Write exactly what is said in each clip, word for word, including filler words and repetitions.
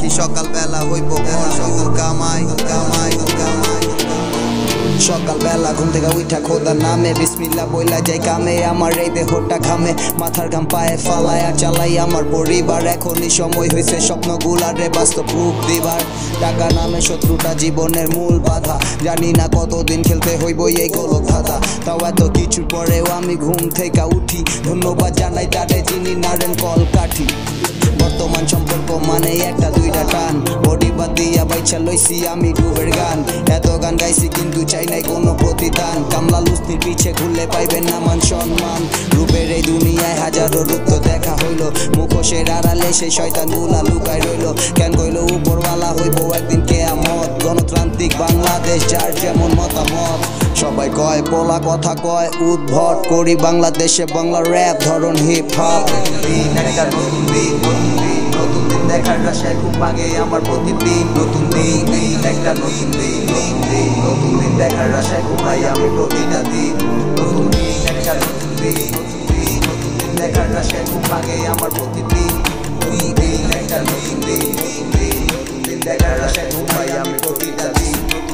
দেখি সকাল বেলা হইব ভোর সকল কামাই কামাই কামাই সকাল বেলা ঘুম থেকে উঠা খোদার নামে বিসমিল্লাহ বইলা যাই কামে আমার এই দেহটা ঘামে মাথার ঘাম পায়ে ফালায় আর চালাই আমার পরিবার এখনই সময় হয়েছে স্বপ্নগুলারে বাস্তব রূপ দিবার টাকা নামে শত্রুটা জীবনের মূল বাধা জানি না কতদিন খেলতে হইব এই গোলক ধাঁধা তাও এত কিছুর পরেও আমি ঘুম থেকে উঠি ধন্যবাদ জানাই তারে যিনি নারেন কল কাঠি বর্তমান সম্পর্ক মানে একটা দুইটা টান বডি বাদ দিয়া বাইচা লইছি আমি ডুবের গান এত গান গাইছি কিন্তু চাই নাই কোনো প্রতিদান কামলা লুস্তির পিছে ঘুরলে পাইবেন না মান সম্মান রূপের এই দুনিয়ায় হাজারো রূপ তো দেখা হইলো মুখোশের আড়ালে সেই শয়তান গুলা লুকায় রইলো কেন কইলো উপরওয়ালা হইব একদিন কেয়ামত গণতান্ত্রিক বাংলাদেশ যার যেমন মতামত সবাই কয় পোলা কথা কয় উদ্ভট করি বাংলাদেশে বাংলা র্যাপ ধরন হিপ হপ একটা নতুন দিন নতুন দিন দেখার আশায় খুব আগে আমার প্রতিদিন নতুন দিন একটা নতুন দিন নতুন দিন নতুন দিন দেখার আশায় ঘুমাই আমি প্রতিটা দিন নতুন দিন একটা নতুন দিন নতুন দিন নতুন দিন দেখার আশায় খুব আগে আমার প্রতিদিন নতুন দিন একটা নতুন দিন নতুন দিন নতুন দিন দেখার আশায় ঘুমাই আমি প্রতিটা দিন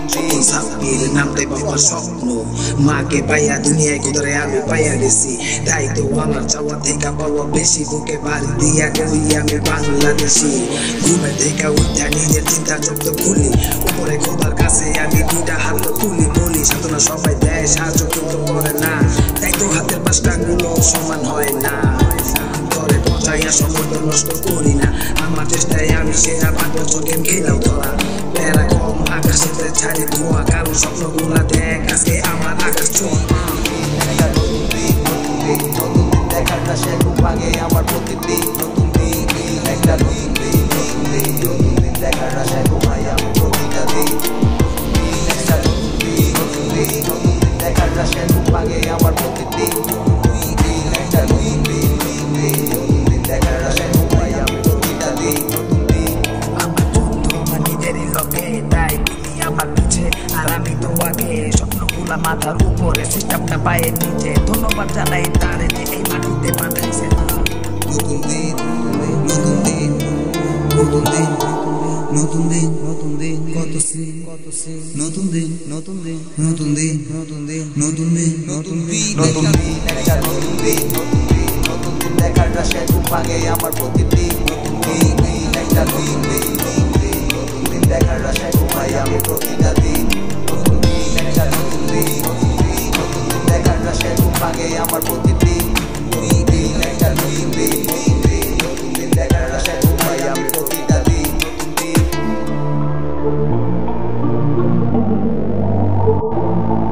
নামতে বাবার স্বপ্ন মাকে পাইয়া দুনিয়ায় কোথায় আমি পাইয়া গেছি তাই তো আমার চাওয়া থেকে পাওয়া বেশি বুকে বাড়ি দিয়া করি আমি বাংলাদেশি ঘুমে থেকে উঠা নিজের চিন্তা চোখ খুলি উপরে খোদার কাছে আমি দুইটা হাত তুলি বলি সাধনা সবাই দেয় সাহায্য কিন্তু করে না তাই তো হাতের পাঁচটা গুলো সমান হয় না করে পচাইয়া সময় নষ্ট করি না আমার চেষ্টায় আমি সেরা ভাগ্য চোখে খেলাও ধরা প্যারা কম আকাশেতে ছাড়ি ধোয়া কারণ স্বপ্নগুলা দেখ আজকে আমার আকাশ ছোঁয়া নতুন দিন নতুন দিন নতুন দিন দেখার আশায় খুব আগে আমার প্রতিদিন নতুন দিন একটা নতুন দিন নতুন দিন নতুন দিন দেখার আশায় ঘুমাই আমি প্রতিটা দিন একটা নতুন দিন নতুন দিন নতুন দিন দেখার আশায় খুব আগে আমার প্রতিদিন একটা নতুন দিন নতুন দিন নতুন দিন দেখার আশায় ঘুমাই আমি প্রতিটা দিন নতুন দিন আমার বন্ধু আমার নিজেরই লগে তাই আমার পিছে আর আমি তো আগে স্বপ্নগুলা মাথার উপরে সিস্টেমটা পায়ে নিচে ধন্যবাদ জানাই তারে যে এই মাটিতে পাঠাইছে নতুন দিন নতুন দিন নতুন দিন নতুন দিন নতুন দিন কত সিন কত সিন নতুন দিন নতুন দিন নতুন দিন নতুন দিন নতুন দিন নতুন দিন নতুন দিন একটা নতুন দিন নতুন দিন নতুন দিন দেখার আশায় খুব আগে আমার প্রতিদিন নতুন দিন একটা নতুন দিন নতুন দিন নতুন দিন দেখার আশায় ঘুমাই আমি প্রতিটা দিন নতুন দিন একটা নতুন দিন নতুন দিন নতুন দিন দেখার আশায় খুব আগে আমার প্রতিদিন নতুন দিন একটা নতুন দিন নতুন দিন নতুন দিন দেখার আশায় ঘুমাই আমি প্রতিটা দিন নতুন দিন